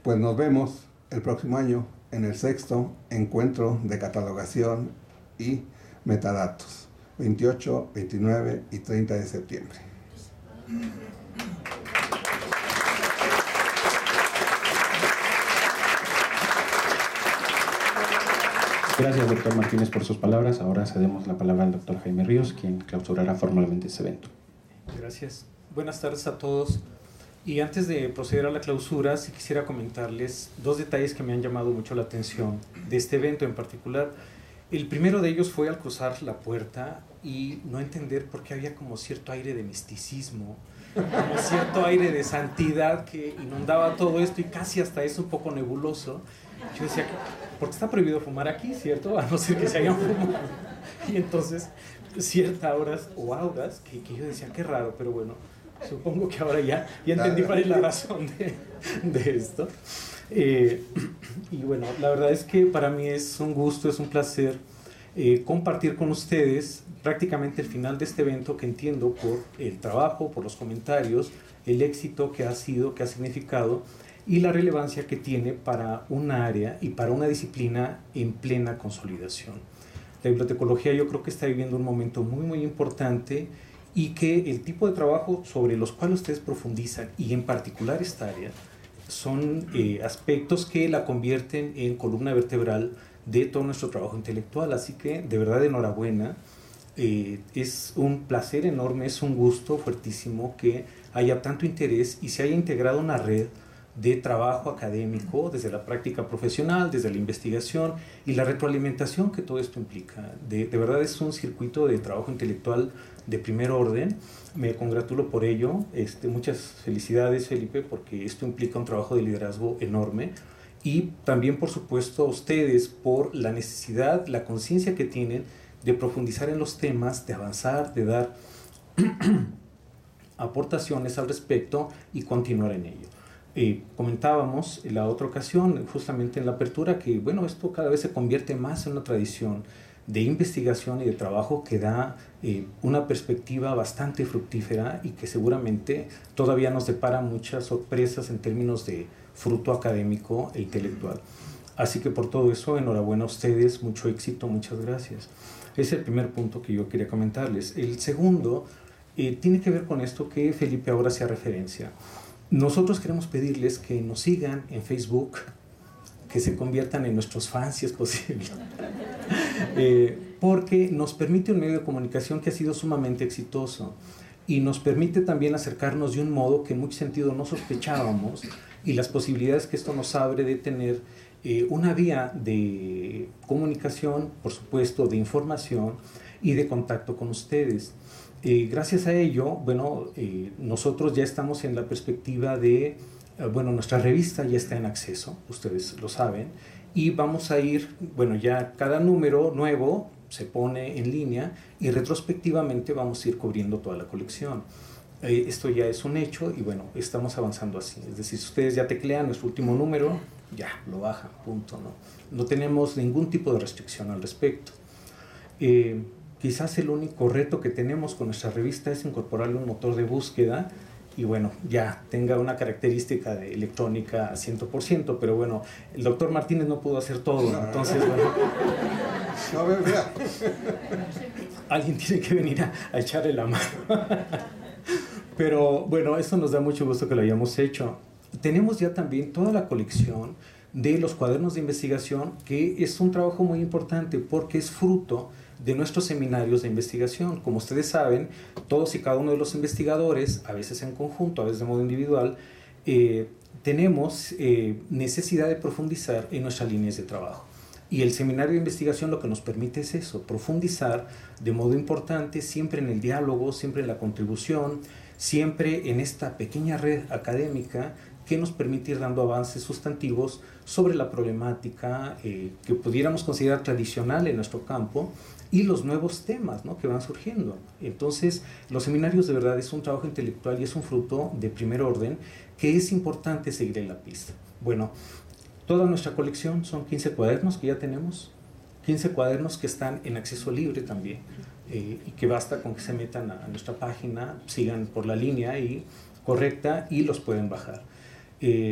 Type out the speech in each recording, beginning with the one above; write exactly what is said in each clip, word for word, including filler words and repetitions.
Pues nos vemos el próximo año en el sexto encuentro de catalogación y metadatos, veintiocho, veintinueve y treinta de septiembre. Gracias, doctor Martínez, por sus palabras. Ahora cedemos la palabra al doctor Jaime Ríos, quien clausurará formalmente este evento. Gracias. Buenas tardes a todos. Y antes de proceder a la clausura, sí quisiera comentarles dos detalles que me han llamado mucho la atención de este evento en particular. El primero de ellos fue al cruzar la puerta y no entender por qué había como cierto aire de misticismo, como cierto aire de santidad que inundaba todo esto y casi hasta es un poco nebuloso. Yo decía, porque está prohibido fumar aquí, ¿cierto? A no ser que se hayan fumado. Y entonces, ciertas auras o auras que, que yo decía, qué raro, pero bueno, supongo que ahora ya, ya entendí cuál es la razón de, de esto. Eh, y bueno, la verdad es que para mí es un gusto, es un placer eh, compartir con ustedes prácticamente el final de este evento, que entiendo por el trabajo, por los comentarios, el éxito que ha sido, que ha significado y la relevancia que tiene para un área y para una disciplina en plena consolidación. La bibliotecología yo creo que está viviendo un momento muy muy importante y que el tipo de trabajo sobre los cuales ustedes profundizan y en particular esta área son eh, aspectos que la convierten en columna vertebral de todo nuestro trabajo intelectual, así que de verdad enhorabuena. Eh, es un placer enorme, es un gusto fuertísimo que haya tanto interés y se haya integrado una red de trabajo académico desde la práctica profesional, desde la investigación y la retroalimentación que todo esto implica. De, de verdad es un circuito de trabajo intelectual de primer orden. Me congratulo por ello. Este, muchas felicidades, Felipe, porque esto implica un trabajo de liderazgo enorme. Y también, por supuesto, a ustedes por la necesidad, la conciencia que tienen de profundizar en los temas, de avanzar, de dar aportaciones al respecto y continuar en ello. Eh, comentábamos en la otra ocasión, justamente en la apertura, que bueno, esto cada vez se convierte más en una tradición de investigación y de trabajo que da eh, una perspectiva bastante fructífera y que seguramente todavía nos depara muchas sorpresas en términos de fruto académico e intelectual. Así que por todo eso, enhorabuena a ustedes, mucho éxito, muchas gracias. Ese es el primer punto que yo quería comentarles. El segundo eh, tiene que ver con esto que Felipe ahora hacía referencia. Nosotros queremos pedirles que nos sigan en Facebook, que se conviertan en nuestros fans si es posible, eh, porque nos permite un medio de comunicación que ha sido sumamente exitoso y nos permite también acercarnos de un modo que en mucho sentido no sospechábamos y las posibilidades que esto nos abre de tener eh, una vía de comunicación, por supuesto, de información y de contacto con ustedes. Eh, gracias a ello, bueno, eh, nosotros ya estamos en la perspectiva de, eh, bueno, nuestra revista ya está en acceso, ustedes lo saben, y vamos a ir, bueno, ya cada número nuevo se pone en línea y retrospectivamente vamos a ir cubriendo toda la colección. Eh, esto ya es un hecho y bueno, estamos avanzando así. Es decir, si ustedes ya teclean nuestro último número, ya lo bajan, punto, ¿no? No tenemos ningún tipo de restricción al respecto. Eh, Quizás el único reto que tenemos con nuestra revista es incorporarle un motor de búsqueda y bueno, ya tenga una característica de electrónica a cien por ciento, pero bueno, el doctor Martínez no pudo hacer todo, entonces bueno, No, mira. alguien tiene que venir a, a echarle la mano. Pero bueno, eso nos da mucho gusto que lo hayamos hecho. Tenemos ya también toda la colección de los cuadernos de investigación, que es un trabajo muy importante porque es fruto de nuestros seminarios de investigación. Como ustedes saben, todos y cada uno de los investigadores, a veces en conjunto, a veces de modo individual, eh, tenemos eh, necesidad de profundizar en nuestras líneas de trabajo. Y el seminario de investigación lo que nos permite es eso, profundizar de modo importante, siempre en el diálogo, siempre en la contribución, siempre en esta pequeña red académica que nos permite ir dando avances sustantivos sobre la problemática eh, que pudiéramos considerar tradicional en nuestro campo y los nuevos temas, ¿no?, que van surgiendo. Entonces, los seminarios de verdad es un trabajo intelectual y es un fruto de primer orden que es importante seguir en la pista. Bueno, toda nuestra colección son quince cuadernos que ya tenemos, quince cuadernos que están en acceso libre también, eh, y que basta con que se metan a nuestra página, sigan por la línea y, correcta y los pueden bajar. Eh,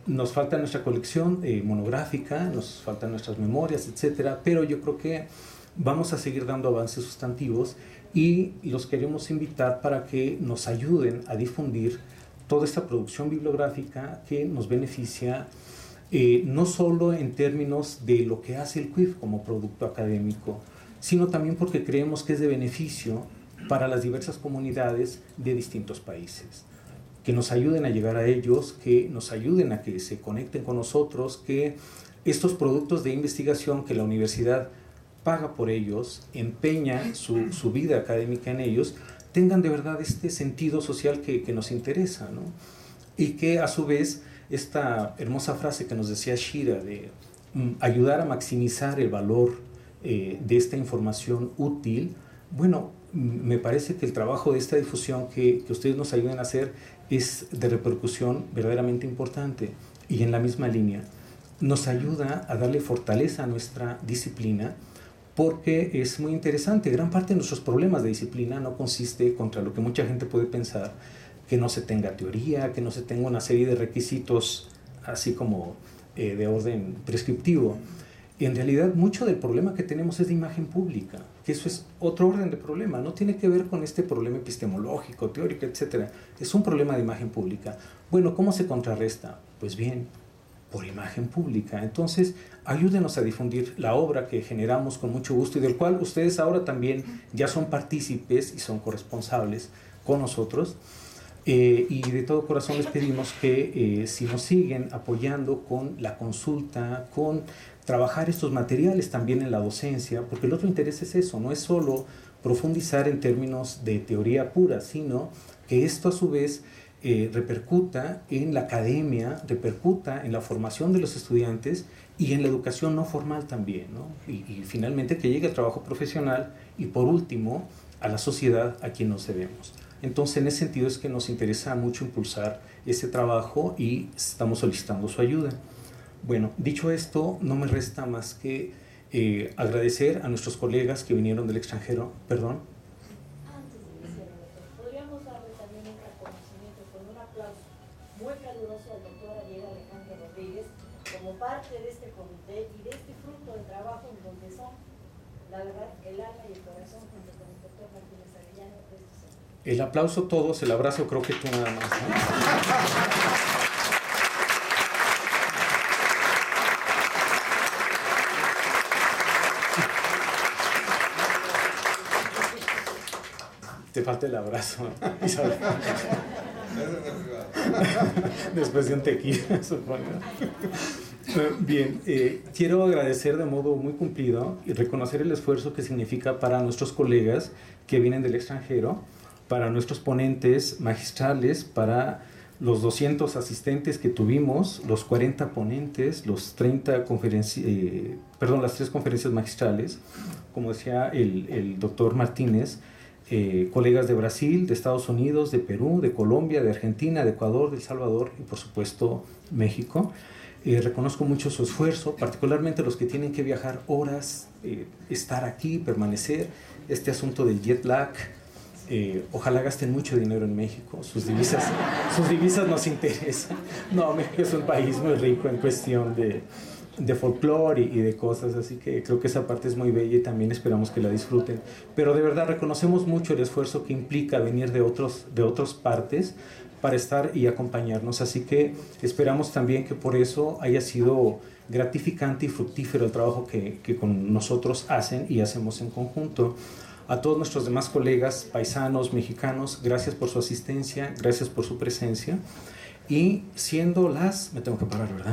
nos falta nuestra colección eh, monográfica, nos faltan nuestras memorias, etcétera, pero yo creo que vamos a seguir dando avances sustantivos y los queremos invitar para que nos ayuden a difundir toda esta producción bibliográfica que nos beneficia, eh, no solo en términos de lo que hace el C U I F como producto académico, sino también porque creemos que es de beneficio para las diversas comunidades de distintos países. Que nos ayuden a llegar a ellos, que nos ayuden a que se conecten con nosotros, que estos productos de investigación que la universidad paga por ellos, empeña su, su vida académica en ellos, tengan de verdad este sentido social que, que nos interesa, ¿no? Y que a su vez esta hermosa frase que nos decía Shira de mm, ayudar a maximizar el valor eh, de esta información útil, bueno, me parece que el trabajo de esta difusión que, que ustedes nos ayuden a hacer es de repercusión verdaderamente importante, y en la misma línea nos ayuda a darle fortaleza a nuestra disciplina, porque es muy interesante. Gran parte de nuestros problemas de disciplina no consiste, contra lo que mucha gente puede pensar, que no se tenga teoría, que no se tenga una serie de requisitos así como eh, de orden prescriptivo. Y en realidad mucho del problema que tenemos es de imagen pública, que eso es otro orden de problema, no tiene que ver con este problema epistemológico, teórico, etcétera. Es un problema de imagen pública. Bueno, ¿cómo se contrarresta? Pues bien, por imagen pública. Entonces, ayúdenos a difundir la obra que generamos con mucho gusto y del cual ustedes ahora también ya son partícipes y son corresponsables con nosotros. Eh, y de todo corazón les pedimos que eh, si nos siguen apoyando con la consulta, con trabajar estos materiales también en la docencia, porque el otro interés es eso, no es solo profundizar en términos de teoría pura, sino que esto a su vez eh, repercuta en la academia, repercuta en la formación de los estudiantes y en la educación no formal también, ¿no? Y, y finalmente que llegue al trabajo profesional y por último a la sociedad a quien nos debemos. Entonces, en ese sentido es que nos interesa mucho impulsar ese trabajo y estamos solicitando su ayuda. Bueno, dicho esto, no me resta más que eh, agradecer a nuestros colegas que vinieron del extranjero. Perdón. Antes de iniciar, podríamos darle también un reconocimiento con un aplauso muy caluroso al doctor Ariel Alejandro Rodríguez como parte de este comité y de este fruto de trabajo en donde son, la verdad, el alma y el corazón junto con el doctor Martínez Arellano de este centro. El aplauso todos, el abrazo creo que tú nada más, ¿no? Te falta el abrazo, Isabel. Después de un tequila, supongo. Bien, eh, quiero agradecer de modo muy cumplido y reconocer el esfuerzo que significa para nuestros colegas que vienen del extranjero, para nuestros ponentes magistrales, para los doscientos asistentes que tuvimos, los cuarenta ponentes, los treinta conferencias, eh, perdón, las tres conferencias magistrales, como decía el, el doctor Martínez, eh, colegas de Brasil, de Estados Unidos, de Perú, de Colombia, de Argentina, de Ecuador, de El Salvador y por supuesto México. Eh, reconozco mucho su esfuerzo, particularmente los que tienen que viajar horas, eh, estar aquí, permanecer, este asunto del jet lag. Eh, ojalá gasten mucho dinero en México, sus divisas, sus divisas nos interesan. No, México es un país muy rico en cuestión de, de folclore y, y de cosas, así que creo que esa parte es muy bella y también esperamos que la disfruten. Pero de verdad reconocemos mucho el esfuerzo que implica venir de, otros, de otras partes para estar y acompañarnos, así que esperamos también que por eso haya sido gratificante y fructífero el trabajo que, que con nosotros hacen y hacemos en conjunto. A todos nuestros demás colegas, paisanos, mexicanos, gracias por su asistencia, gracias por su presencia. Y siendo las... me tengo que parar, ¿verdad?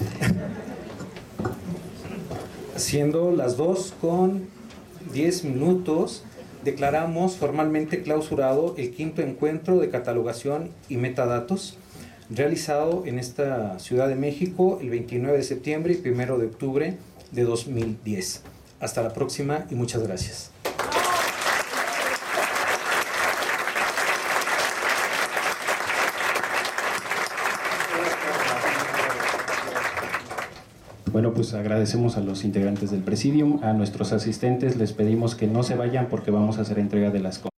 Siendo las dos con diez minutos, declaramos formalmente clausurado el quinto encuentro de catalogación y metadatos realizado en esta Ciudad de México el veintinueve de septiembre y primero de octubre de dos mil diez. Hasta la próxima y muchas gracias. Bueno, pues agradecemos a los integrantes del Presidium, a nuestros asistentes, les pedimos que no se vayan porque vamos a hacer entrega de las